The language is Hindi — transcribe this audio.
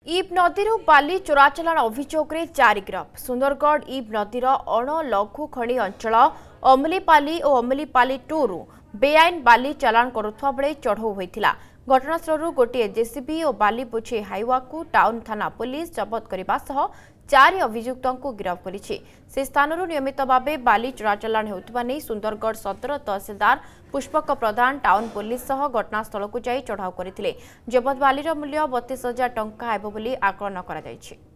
इब नदीर बाली चोराचालाण अभियोग में 4 गिरफ। सुंदरगढ़ इब नदीर अण लघु खनि अंचल अमलीपाली और अमलीपाली 2 रु बेआईन बाली चालाण करुवा बेले चढ़ऊ होता। घटनास्थल गोटे जेसीबी और बाली बोझे हाइवा को टाउन थाना पुलिस जबत करने सह 4 अभियुक्तों को गिरफ्त करिछि। से स्थान नियमित भाव बाली चोराचालाण होता नहीं सुंदरगढ़ सदर तहसीलदार पुष्पक प्रधान टाउन पुलिस सह घटनास्थल को जाई चढ़ाऊ करथिले। जबत बालीर मूल्य 32,000 टंका हेबो बोली आकलन कराଯାଇଛି।